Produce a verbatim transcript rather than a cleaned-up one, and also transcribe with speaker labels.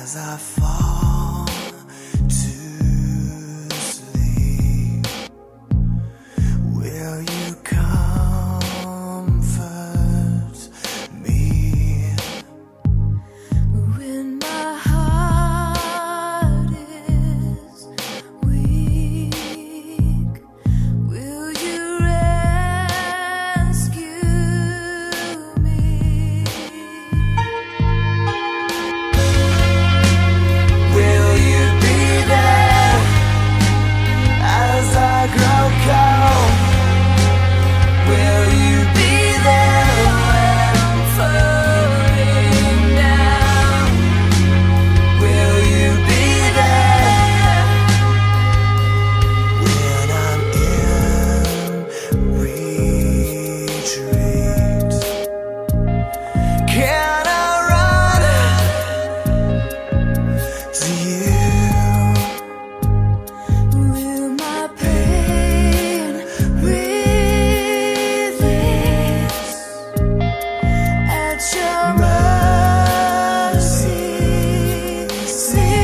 Speaker 1: as I fall to sleep. Will you comfort me when my heart is weak? Will you rescue me? Will you be there as I grow cold? Will you be there when I'm falling down? Will you be there when I'm in retreat? Can I run to you? Will my pain release at your mercy seat?